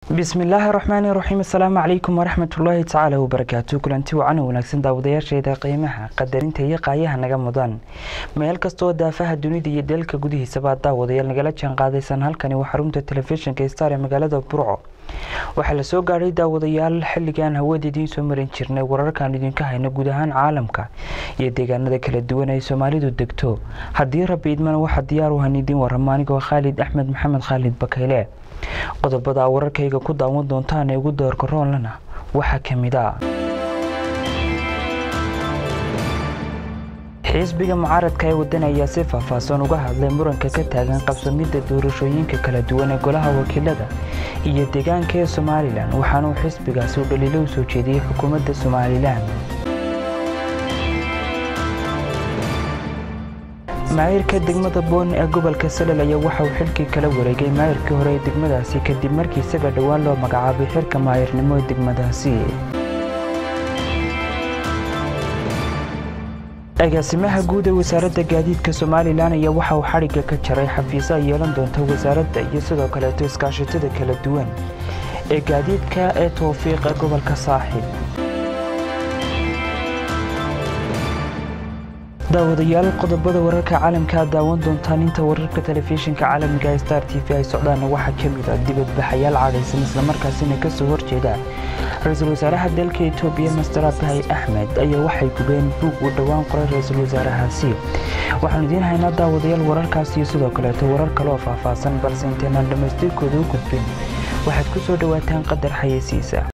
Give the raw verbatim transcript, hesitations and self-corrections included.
بسم الله الرحمن الرحيم. السلام عليكم ورحمة الله تعالى وبركاته. كلنتي وعنا ونكسن داودياشيدا qiimaha qadarinta iyo qaayaha naga mudan meel kasto daafaha dunida iyo dalka gudihiisa baa daawadayaal nagala jaan qaadaysan halkani waa xarunta telefishinka Star ee magaalada Burco. waxa la soo gaaray daawadayaal xilligan hawadii soo marin jirnay wararkan idinka hayna guud ahaan caalamka iyo deegaanada kala duwan ee Soomaalidu degto. haddii Rabbi idman waxa diyaar u ahaan idin waramaaniga Khalid Axmed Maxamed Khalid Bakayle. qodobada wararkayga ku daawan doontaan ee ugu doorka roonlana waxa kamid ah xisbiga mucaaradka ee wadanaya si faahfaahsan uga hadlay muranka ka taagan qabsamida doorashooyinka kala duwan ee golaha wakiilada iyo deegaanka ee Soomaaliland waxaana uu xisbigaasi u dhaliilo soo jeediyay xukuumadda Soomaaliland. maayirka degmada Boon ee gobolka Salal ayaa waxa uu xilkii kala wareegay maayirkii hore ee degmadaasi kadib markii isaga dhawaan loo magacaabay xilka maayirnimo ee degmadaasi. agaasimaha guud ee wasaaradda gaadiidka Soomaaliland ayaa waxa uu xariga ka jaray xafiiska yeelan doonta wasaaradda iyo sidoo kale iskaashatada kala duwan ee gaadiidka ee Tawfiiq ee gobolka Saaxil. daawadayaal qodobada wararka caalamka daawan doontaan inta wararka telefishinka caalamiga Star T V ay socdaan waxa kamid ah dibad baxayaal caadaysan isla markaasina ka soo horjeeda ra'iisul wasaaraha dalka Itoobiya Mr Abiy Ahmed ayaa waxay gubeen buug u dhawaan qoray ra'iisul wasaarahaasi. waxaan idin haynaa daawadayaal wararkaas iyo sidoo kale warar kale oo faahfaahsan balse intaan dhamaystirkooda u gudbin waxaad ku soo dhawaataan qadar xayeysiisa.